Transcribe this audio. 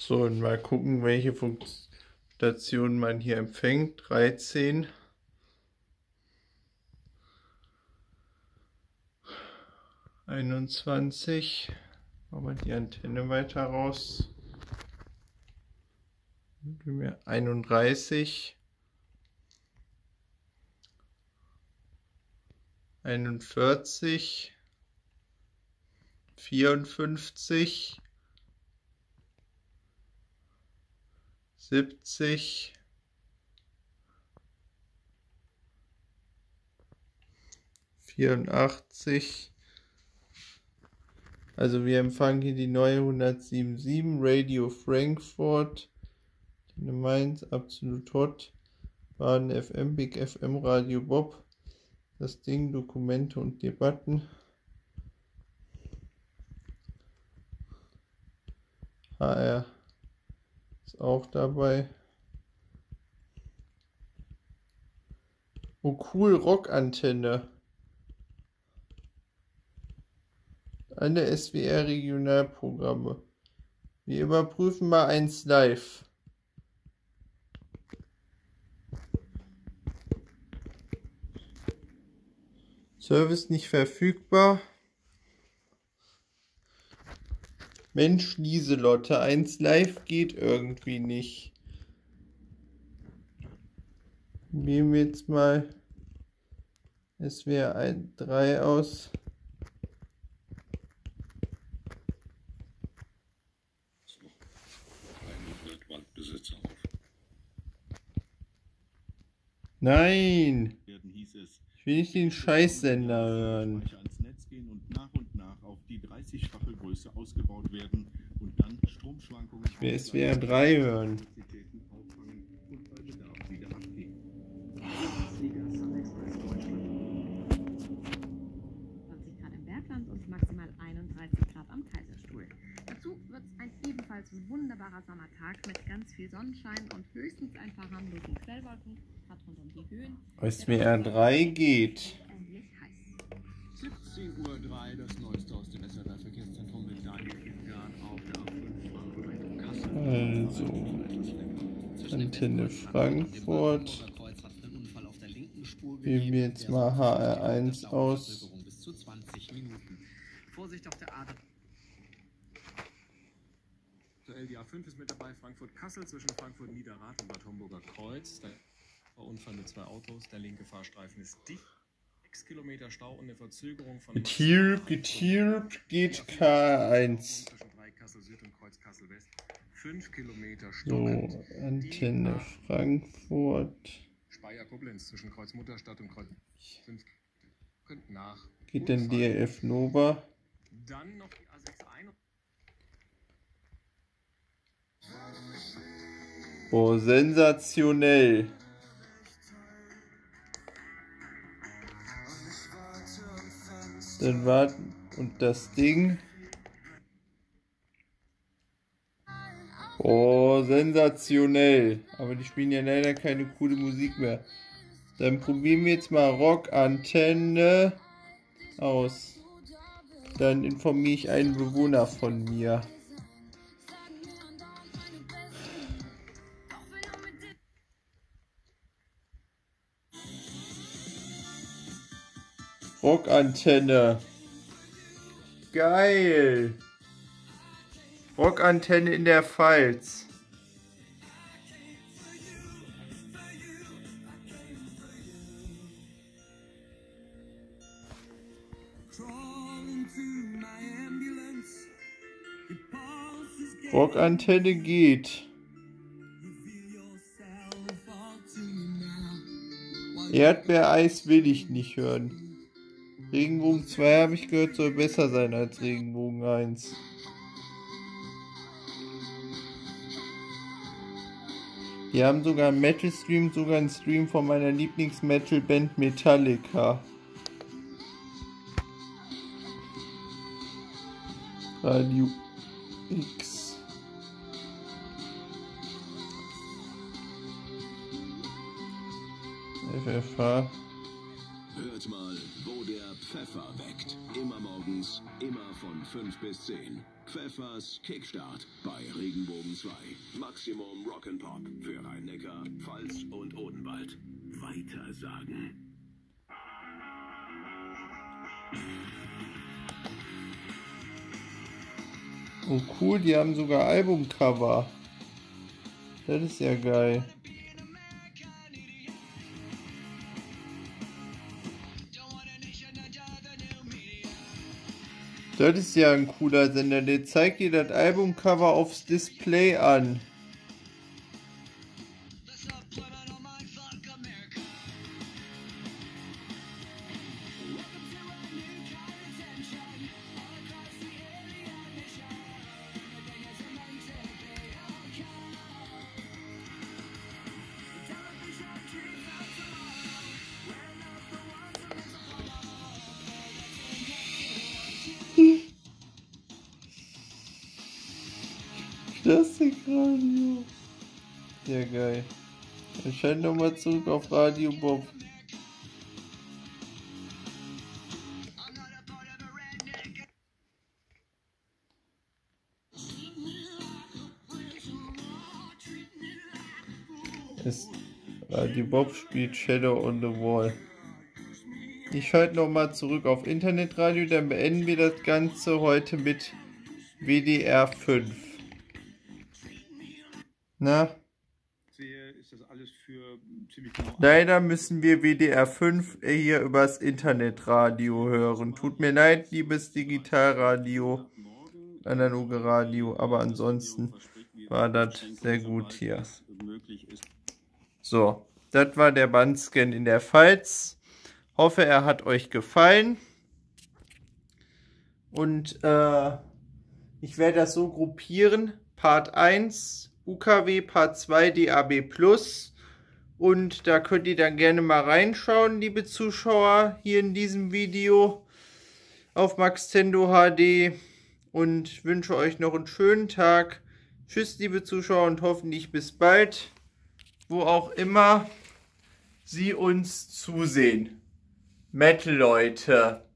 So, und mal gucken, welche Stationen man hier empfängt. 13. 21. Machen wir die Antenne weiter raus. 31. 41. 54. 70. 84. Also wir empfangen hier die neue 107.7 Radio Frankfurt, Mainz, Absolut Hot, Baden FM, Big FM, Radio Bob, das Ding, Dokumente und Debatten. HR ist auch dabei. Oh cool, Rockantenne. Alle SWR-Regionalprogramme. Wir überprüfen mal eins live. Service nicht verfügbar. Mensch, Lieselotte, eins live geht irgendwie nicht. Nehmen wir jetzt mal SWR 3 aus. Nein! Ich will nicht den Scheißsender hören. Ich will SWR 3 hören. Maximal 31 Grad am Kaiserstuhl. Dazu wird es ein ebenfalls wunderbarer Sommertag mit ganz viel Sonnenschein und höchstens ein paar harmlosen Quellwolken. Hat rund um die Höhen. SWR 3 geht. 17:03 Uhr, das Neueste aus dem SWR Verkehrszentrum mit Daniel Kingan auf der A5 Frankfurt Kassel. Also, Antenne Frankfurt. Wählen wir jetzt mal HR1 aus. Vorsicht auf der A3. Die A5 ist mit dabei, Frankfurt-Kassel zwischen Frankfurt-Niederrad und Bad Homburger Kreuz. Da war Unfall mit zwei Autos, der linke Fahrstreifen ist dicht. 6 Kilometer Stau und eine Verzögerung von... Getirbt geht K1. Zwischen Kassel Süd und Kreuz Kassel West. 5 Kilometer So, Antenne Frankfurt. Speyer-Koblenz zwischen Kreuz Mutterstadt und Kreuz 5 nach. Geht denn DLF Nova? Dann noch die A61. Boah, sensationell. Dann warten und das Ding. Oh, sensationell. Aber die spielen ja leider keine coole Musik mehr. Dann probieren wir jetzt mal Rockantenne aus. Dann informiere ich einen Bewohner von mir. Rockantenne. Geil. Rockantenne in der Pfalz. Rockantenne geht. Erdbeereis will ich nicht hören. Regenbogen 2 habe ich gehört, soll besser sein als Regenbogen 1. Die haben sogar einen Metal-Stream, sogar einen Stream von meiner Lieblings-Metal-Band Metallica. Radio X. FFH. Hört mal, wo der Pfeffer weckt. Immer morgens, immer von 5 bis 10. Pfeffers Kickstart bei Regenbogen 2. Maximum Rock'n'Pop für Rhein-Neckar, Pfalz und Odenwald. Weitersagen. Oh cool, die haben sogar Albumcover. Das ist ja geil. Das ist ja ein cooler Sender, der zeigt dir das Albumcover aufs Display an. Klassikradio. Sehr geil. Dann scheint nochmal zurück auf Radio Bob. Radio Bob spielt Shadow on the Wall. Ich schalte nochmal zurück auf Internetradio, dann beenden wir das Ganze heute mit WDR 5. Na? Ist das alles für ziemlich genau. Leider müssen wir WDR 5 hier übers Internetradio hören. Tut mir leid, liebes Digitalradio, analoge Radio, aber ansonsten war das sehr gut hier. So, das war der Bandscan in der Pfalz. Hoffe, er hat euch gefallen. Und ich werde das so gruppieren. Part 1 UKW, Part 2 DAB+. Und da könnt ihr dann gerne mal reinschauen, liebe Zuschauer, hier in diesem Video auf Maxtendo HD. Und wünsche euch noch einen schönen Tag. Tschüss, liebe Zuschauer, und hoffentlich bis bald, wo auch immer Sie uns zusehen. Metal, Leute.